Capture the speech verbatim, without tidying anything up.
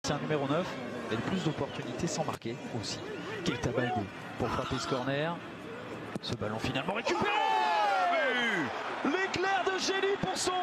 gardien numéro neuf, a le plus d'opportunités sans marquer aussi. Keita Baldé pour frapper ce corner. Ce ballon finalement récupéré. L'éclair de génie pour son